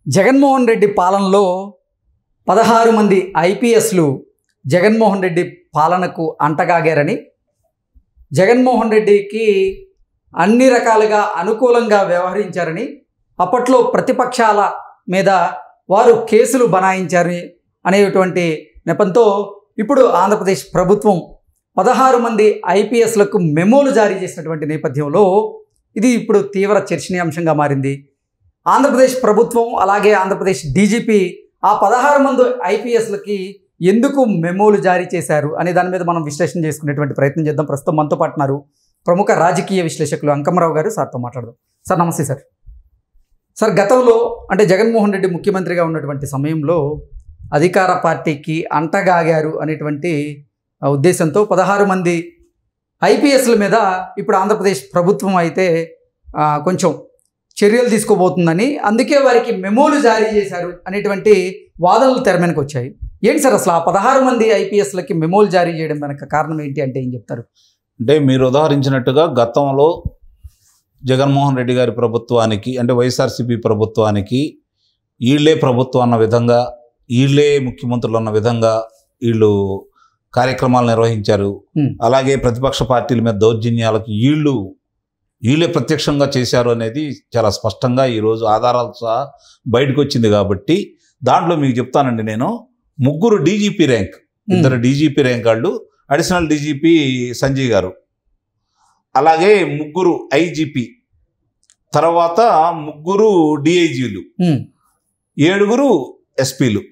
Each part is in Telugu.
జగన్మోహన్ రెడ్డి పాలనలో 16 మంది ఐపీఎస్లు జగన్మోహన్ రెడ్డి పాలనకు అంటగాగారని, జగన్మోహన్ రెడ్డికి అన్ని రకాలుగా అనుకూలంగా వ్యవహరించారని, అప్పట్లో ప్రతిపక్షాల మీద వారు కేసులు బనాయించారని అనేటువంటి నెపంతో ఇప్పుడు ఆంధ్రప్రదేశ్ ప్రభుత్వం 16 మంది ఐపీఎస్లకు మెమోలు జారీ చేసినటువంటి నేపథ్యంలో ఇది ఇప్పుడు తీవ్ర చర్చనీయాంశంగా మారింది. ఆంధ్రప్రదేశ్ ప్రభుత్వం అలాగే ఆంధ్రప్రదేశ్ డీజీపీ ఆ 16 మంది ఐపీఎస్లకి ఎందుకు మెమోలు జారీ చేశారు అనే దాని మీద మనం విశ్లేషణ చేసుకునేటువంటి ప్రయత్నం చేద్దాం. ప్రస్తుతం మనతో పాటున్నారు ప్రముఖ రాజకీయ విశ్లేషకులు అంకమరావు గారు. సార్తో మాట్లాడదాం. సార్ నమస్తే సార్. సార్, గతంలో అంటే జగన్మోహన్ రెడ్డి ముఖ్యమంత్రిగా ఉన్నటువంటి సమయంలో అధికార పార్టీకి అంటగాగారు అనేటువంటి ఉద్దేశంతో 16 మంది ఐపీఎస్ల మీద ఇప్పుడు ఆంధ్రప్రదేశ్ ప్రభుత్వం అయితే కొంచెం చర్యలు తీసుకోబోతుందని, అందుకే వారికి మెమోలు జారీ చేశారు అనేటువంటి వాదనలు తెర మీదకి వచ్చాయి. ఏంటి సార్ అసలు ఆ 16 మంది ఐపీఎస్లకి మెమోలు జారీ చేయడం వెనక కారణం ఏంటి అంటే ఏం చెప్తారు? అంటే మీరు ఉదాహరించినట్టుగా గతంలో జగన్మోహన్ రెడ్డి గారి ప్రభుత్వానికి అంటే వైఎస్ఆర్సీపీ ప్రభుత్వానికి వీళ్ళే ప్రభుత్వం అన్న విధంగా, వీళ్ళే ముఖ్యమంత్రులు అన్న విధంగా వీళ్ళు కార్యక్రమాలు నిర్వహించారు. అలాగే ప్రతిపక్ష పార్టీల మీద దౌర్జన్యాలకు వీళ్ళే ప్రత్యక్షంగా చేశారు అనేది చాలా స్పష్టంగా ఈరోజు ఆధారాలు సహా బయటకు వచ్చింది. కాబట్టి దాంట్లో మీకు చెప్తానండి, నేను 3 డీజీపీ ర్యాంక్, 2 డీజీపీ ర్యాంక్ వాళ్ళు, అడిషనల్ డీజీపీ సంజయ్ గారు, అలాగే 3 ఐజీపీ, తర్వాత 3 డిఐజీలు, 7 ఎస్పీలు.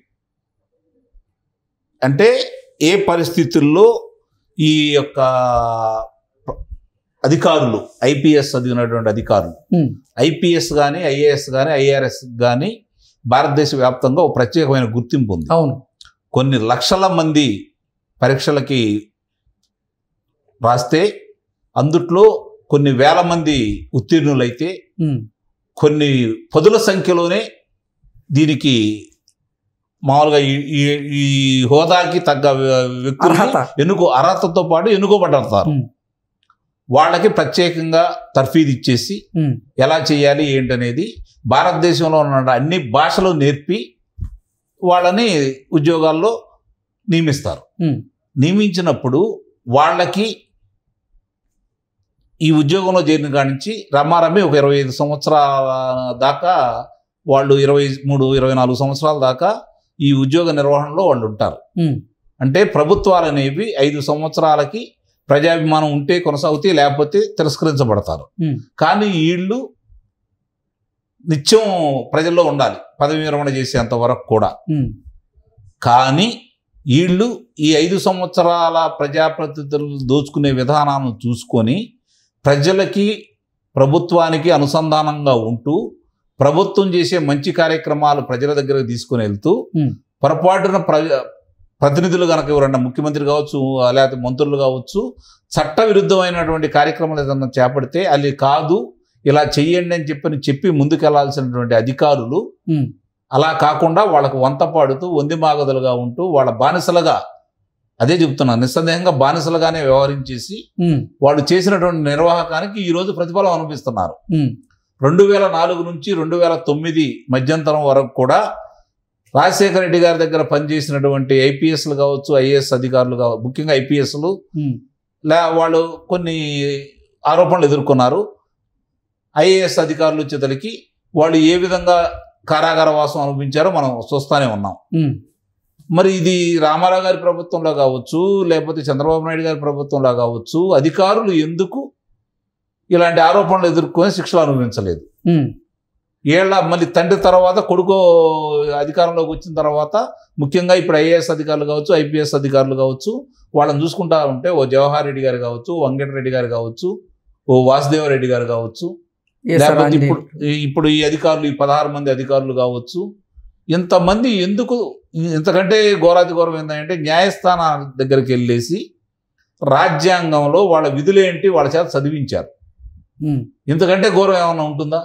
అంటే ఏ పరిస్థితుల్లో ఈ యొక్క అధికారులు, ఐపీఎస్ చదివినటువంటి అధికారులు, ఐపీఎస్ కానీ ఐఏఎస్ కానీ ఐఆర్ఎస్ కానీ భారతదేశ వ్యాప్తంగా ఒక ప్రత్యేకమైన గుర్తింపు ఉంది. అవును, కొన్ని లక్షల మంది పరీక్షలకి రాస్తే అందుట్లో కొన్ని వేల మంది ఉత్తీర్ణులైతే కొన్ని పదుల సంఖ్యలోనే దీనికి మామూలుగా ఈ హోదాకి తగ్గ వ్యక్తులు అర్హతతో పాటు ఎన్నుకోబడతారు. వాళ్ళకి ప్రత్యేకంగా తర్ఫీదు ఇచ్చేసి ఎలా చేయాలి ఏంటనేది భారతదేశంలో ఉన్న అన్ని భాషలు నేర్పి వాళ్ళని ఉద్యోగాల్లో నియమిస్తారు. నియమించినప్పుడు వాళ్ళకి ఈ ఉద్యోగంలో చేరిన కాడి నుంచి రమారమి ఒక 25 సంవత్సరాల దాకా వాళ్ళు 23-24 సంవత్సరాల దాకా ఈ ఉద్యోగ నిర్వహణలో వాళ్ళు ఉంటారు. అంటే ప్రభుత్వాలు అనేవి 5 సంవత్సరాలకి ప్రజాభిమానం ఉంటే కొనసాగుతాయి, లేకపోతే తిరస్కరించబడతారు. కానీ వీళ్ళు నిత్యం ప్రజల్లో ఉండాలి, పదవి విరమణ చేసేంత వరకు కూడా. కానీ వీళ్ళు ఈ 5 సంవత్సరాల ప్రజాప్రతినిధులు దోచుకునే విధానాలను చూసుకొని ప్రజలకి ప్రభుత్వానికి అనుసంధానంగా ఉంటూ ప్రభుత్వం చేసే మంచి కార్యక్రమాలు ప్రజల దగ్గరకు తీసుకుని వెళ్తూ పొరపాటున ప్రతినిధులు కనుక ఎవరన్నా ముఖ్యమంత్రి కావచ్చు లేకపోతే మంత్రులు కావచ్చు చట్ట విరుద్ధమైనటువంటి కార్యక్రమాలు ఏదన్నా చేపడితే అది కాదు, ఇలా చెయ్యండి అని చెప్పి ముందుకెళ్లాల్సినటువంటి అధికారులు అలా కాకుండా వాళ్ళకు వంత పాడుతూ వందిమాగదులుగా ఉంటూ వాళ్ళ బానిసలుగా, అదే చెప్తున్నాను, నిస్సందేహంగా బానిసలుగానే వ్యవహరించేసి వాళ్ళు చేసినటువంటి నిర్వాహకానికి ఈరోజు ప్రతిఫలం అనిపిస్తున్నారు. 2004 నుంచి 2009 మధ్యంతరం వరకు కూడా రాజశేఖర రెడ్డి గారి దగ్గర పనిచేసినటువంటి ఐపీఎస్లు కావచ్చు, ఐఏఎస్ అధికారులు కావచ్చు, ముఖ్యంగా ఐపీఎస్లు వాళ్ళు కొన్ని ఆరోపణలు ఎదుర్కొన్నారు. ఐఏఎస్ అధికారులు వచ్చేతలకి వాళ్ళు ఏ విధంగా కారాగార వాసం అనుభవించారో మనం చూస్తూనే ఉన్నాం. మరి ఇది రామారావు గారి ప్రభుత్వంలో కావచ్చు, లేకపోతే చంద్రబాబు నాయుడు గారి ప్రభుత్వంలో కావచ్చు, అధికారులు ఎందుకు ఇలాంటి ఆరోపణలు ఎదుర్కొని శిక్షలు అనుభవించలేదు? మళ్ళీ తండ్రి తర్వాత కొడుకు అధికారంలోకి వచ్చిన తర్వాత ముఖ్యంగా ఇప్పుడు ఐఏఎస్ అధికారులు కావచ్చు, ఐపీఎస్ అధికారులు కావచ్చు, వాళ్ళని చూసుకుంటా ఉంటే ఓ జవహర్ రెడ్డి గారు కావచ్చు, వెంకటరెడ్డి గారు కావచ్చు, ఓ వాసుదేవరెడ్డి గారు కావచ్చు, లేకపోతే ఇప్పుడు ఈ అధికారులు, ఈ 16 మంది అధికారులు కావచ్చు, ఇంతమంది ఎందుకు? ఇంతకంటే ఘోరాతి ఘోరం ఏంటంటే న్యాయస్థానాల దగ్గరికి వెళ్ళేసి రాజ్యాంగంలో వాళ్ళ విధులేంటి వాళ్ళ చేత చదివించారు. ఇంతకంటే ఘోరం ఏమైనా ఉంటుందా?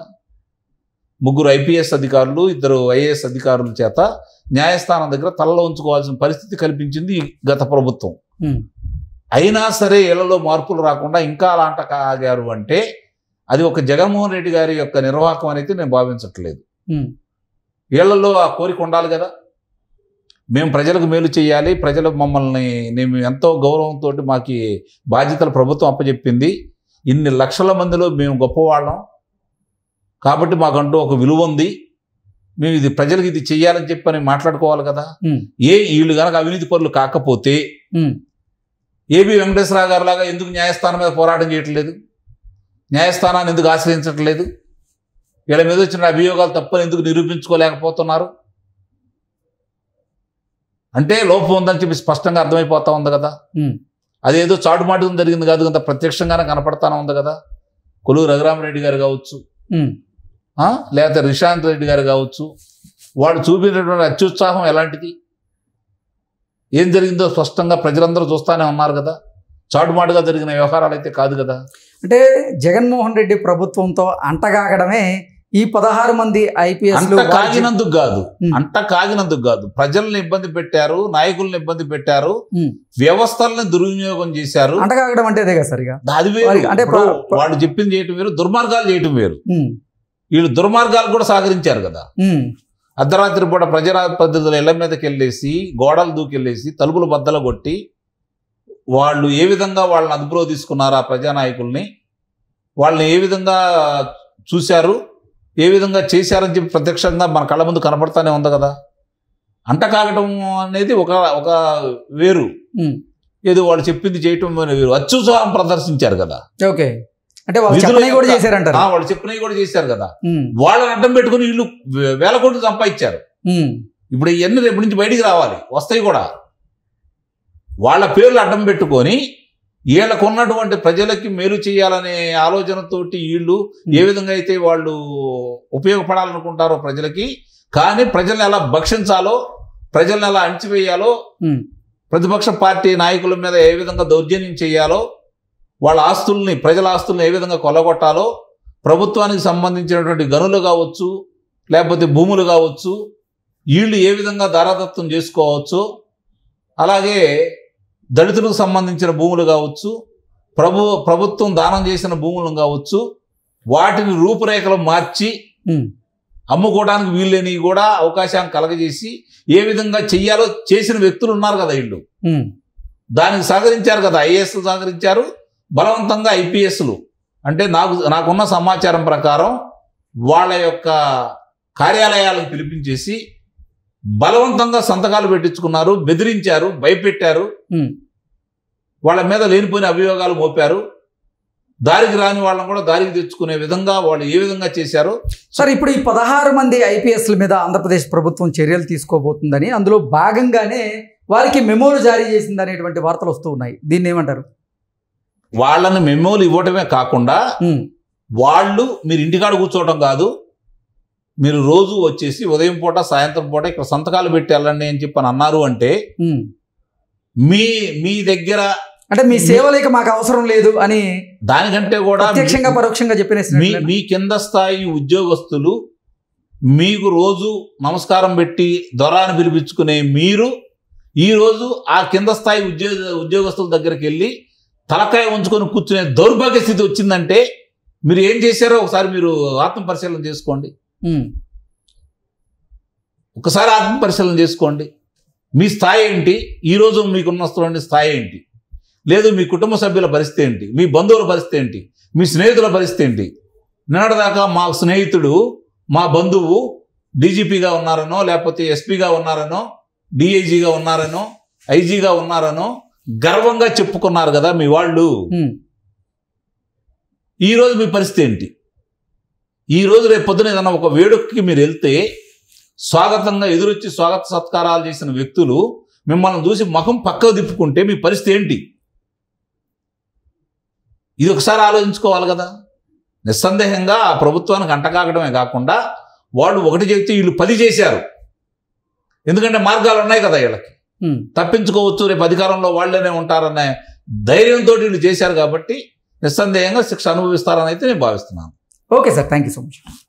3 ఐపీఎస్ అధికారులు, 2 ఐఏఎస్ అధికారుల చేత న్యాయస్థానం దగ్గర తలలో ఉంచుకోవాల్సిన పరిస్థితి కల్పించింది గత ప్రభుత్వం. అయినా సరే ఇళ్లలో మార్పులు రాకుండా ఇంకా అలాంట కాగారు అంటే అది ఒక జగన్మోహన్ రెడ్డి గారి యొక్క నిర్వాహకం అనేది నేను భావించట్లేదు. వీళ్ళల్లో ఆ కోరిక ఉండాలి కదా. మేము ప్రజలకు మేలు చేయాలి, ప్రజలు మమ్మల్ని మేము ఎంతో గౌరవంతో మాకు బాధ్యతలు ప్రభుత్వం అప్పచెప్పింది, ఇన్ని లక్షల మందిలో మేము గొప్పవాళ్ళం కాబట్టి మాకంటూ ఒక విలువ ఉంది, మేము ఇది ప్రజలకు ఇది చెయ్యాలని చెప్పని మాట్లాడుకోవాలి కదా. వీళ్ళు కనుక అవినీతి పరులు కాకపోతే ఏబి వెంకటేశ్వరరావు గారు లాగా ఎందుకు న్యాయస్థానం మీద పోరాటం చేయట్లేదు, న్యాయస్థానాన్ని ఎందుకు ఆశ్రయించట్లేదు, వీళ్ళ మీద వచ్చిన అభియోగాలు తప్పని ఎందుకు నిరూపించుకోలేకపోతున్నారు? అంటే లోపం ఉందని చెప్పి స్పష్టంగా అర్థమైపోతా ఉంది కదా. అదేదో చాటుమాటు జరిగింది కాదు, అంత ప్రత్యక్షంగానే కనపడతానే ఉంది కదా. కొలువు రఘురామరెడ్డి గారు కావచ్చు, లేకపోతే రిషాంత్ రెడ్డి గారు కావచ్చు, వాడు చూపినటువంటి అత్యుత్సాహం ఎలాంటిది, ఏం జరిగిందో స్పష్టంగా ప్రజలందరూ చూస్తూనే ఉన్నారు కదా. చాటుమాటుగా జరిగిన వ్యవహారాలు అయితే కాదు కదా. అంటే జగన్మోహన్ రెడ్డి ప్రభుత్వంతో అంటగాగడమే ఈ 16 మంది ఐపీఎస్ కాగినందుకు కాదు, ప్రజల్ని ఇబ్బంది పెట్టారు, నాయకుల్ని ఇబ్బంది పెట్టారు, వ్యవస్థల్ని దుర్వినియోగం చేశారు. అంటగాగడం అంటే అదే కదా సరిగా. అది వేరు. అంటే వాళ్ళు చెప్పింది చేయటం వేరు, దుర్మార్గాలు చేయటం వేరు. వీళ్ళు దుర్మార్గాలు కూడా సహకరించారు కదా. అర్ధరాత్రి పూట ప్రజాప్రతినిధుల ఇళ్ల మీదకి వెళ్ళేసి, గోడలు దూకెళ్ళేసి, తలుపులు బద్దలు కొట్టి వాళ్ళు ఏ విధంగా వాళ్ళని అదుపులో తీసుకున్నారు, ఆ ప్రజానాయకుల్ని వాళ్ళని ఏ విధంగా చూశారు, ఏ విధంగా చేశారని చెప్పి ప్రత్యక్షంగా మన కళ్ళ ముందు కనపడతానే ఉంది కదా. అంటకాగటం అనేది ఒక వేరు, ఏదో వాళ్ళు చెప్పింది చేయటం వేరు. అత్యుత్సాహం ప్రదర్శించారు కదా. ఓకే, అంటే వాళ్ళు చెప్పినవి కూడా చేశారంటారు. వాళ్ళు చెప్పినవి కూడా చేశారు కదా. వాళ్ళని అడ్డం పెట్టుకుని వీళ్ళు వేల కోట్లు సంపాదించారు. ఇప్పుడు ఇవన్నీ రేపు నుంచి బయటికి రావాలి, వస్తాయి కూడా. వాళ్ళ పేర్లు అడ్డం పెట్టుకొని వీళ్ళకు ఉన్నటువంటి ప్రజలకి మేలు చేయాలనే ఆలోచనతోటి వీళ్ళు ఏ విధంగా అయితే వాళ్ళు ఉపయోగపడాలనుకుంటారో ప్రజలకి, కానీ ప్రజల్ని ఎలా భక్షించాలో, ప్రజల్ని ఎలా అణిచివేయాలో, ప్రతిపక్ష పార్టీ నాయకుల మీద ఏ విధంగా దౌర్జన్యం చేయాలో, వాళ్ళ ఆస్తుల్ని, ప్రజల ఆస్తుల్ని ఏ విధంగా కొల్లగొట్టాలో, ప్రభుత్వానికి సంబంధించినటువంటి గనులు కావచ్చు, లేకపోతే భూములు కావచ్చు, వీళ్ళు ఏ విధంగా దారాదత్తం చేసుకోవచ్చు, అలాగే దళితులకు సంబంధించిన భూములు కావచ్చు, ప్రభుత్వం దానం చేసిన భూములను కావచ్చు, వాటిని రూపురేఖలు మార్చి అమ్ముకోవడానికి వీళ్ళని కూడా అవకాశాన్ని కలగజేసి ఏ విధంగా చెయ్యాలో చేసిన వ్యక్తులు ఉన్నారు కదా. వీళ్ళు దానికి సహకరించారు కదా. ఐఏఎస్లు సహకరించారు, బలవంతంగా ఐపీఎస్లు. అంటే నాకున్న సమాచారం ప్రకారం వాళ్ళ యొక్క కార్యాలయాలకు పిలిపించేసి బలవంతంగా సంతకాలు పెట్టించుకున్నారు, బెదిరించారు, భయపెట్టారు, వాళ్ళ మీద లేనిపోయిన అభియోగాలు మోపారు. దారికి రాని వాళ్ళని కూడా దారికి తెచ్చుకునే విధంగా వాళ్ళు ఏ విధంగా చేశారు. సార్, ఇప్పుడు ఈ 16 మంది ఐపీఎస్ల మీద ఆంధ్రప్రదేశ్ ప్రభుత్వం చర్యలు తీసుకోబోతుందని, అందులో భాగంగానే వారికి మెమోలు జారీ చేసింది అనేటువంటి వార్తలు వస్తూ ఉన్నాయి. దీన్ని ఏమంటారు? వాళ్ళని మెమోలు ఇవ్వటమే కాకుండా వాళ్ళు మీరు ఇంటికాడ కూర్చోవటం కాదు, మీరు రోజు వచ్చేసి ఉదయం పూట సాయంత్రం పూట ఇక్కడ సంతకాలు పెట్టి వెళ్ళండి అని చెప్పని అన్నారు. అంటే మీ దగ్గర అంటే మీ సేవలేక మాకు అవసరం లేదు అని దానికంటే కూడా ప్రత్యక్షంగా పరోక్షంగా చెప్పిన మీ కింద స్థాయి ఉద్యోగస్తులు మీకు రోజు నమస్కారం పెట్టి దొరాన్ని పిలిపించుకునే మీరు ఈరోజు ఆ కింద స్థాయి ఉద్యోగస్తుల దగ్గరికి వెళ్ళి తలకాయ ఉంచుకొని కూర్చునే దౌర్భాగ్య స్థితి వచ్చిందంటే మీరు ఏం చేశారో ఒకసారి మీరు ఆత్మపరిశీలన చేసుకోండి. ఒకసారి ఆత్మపరిశీలన చేసుకోండి. మీ స్థాయి ఏంటి, ఈరోజు మీకున్న స్థాయి ఏంటి, లేదు మీ కుటుంబ సభ్యుల పరిస్థితి ఏంటి, మీ బంధువుల పరిస్థితి ఏంటి, మీ స్నేహితుల పరిస్థితి ఏంటి. నిన్నటిదాకా మా స్నేహితుడు, మా బంధువు డీజీపీగా ఉన్నారనో, లేకపోతే ఎస్పీగా ఉన్నారనో, డిఐజీగా ఉన్నారనో, ఐజీగా ఉన్నారనో గర్వంగా చెప్పుకున్నారు కదా మీ వాళ్ళు. ఈరోజు మీ పరిస్థితి ఏంటి? ఈరోజు రేపు పొద్దున ఏదన్నా ఒక వేడుకకి మీరు వెళ్తే స్వాగతంగా ఎదురొచ్చి స్వాగత సత్కారాలు చేసిన వ్యక్తులు మిమ్మల్ని చూసి ముఖం పక్కకు తిప్పుకుంటే మీ పరిస్థితి ఏంటి? ఇది ఒకసారి ఆలోచించుకోవాలి కదా. నిస్సందేహంగా ఆ ప్రభుత్వానికి అంటకాగడమే కాకుండా వాళ్ళు ఒకటి చేస్తే వీళ్ళు 10 చేశారు. ఎందుకంటే మార్గాలు ఉన్నాయి కదా వీళ్ళకి, తప్పించుకోవచ్చు, రేపు అధికారంలో వాళ్ళనే ఉంటారనే ధైర్యంతో వీళ్ళు చేశారు కాబట్టి నిస్సందేహంగా శిక్ష అనుభవిస్తారని అయితే నేను భావిస్తున్నాను. Okay sir, thank you so much.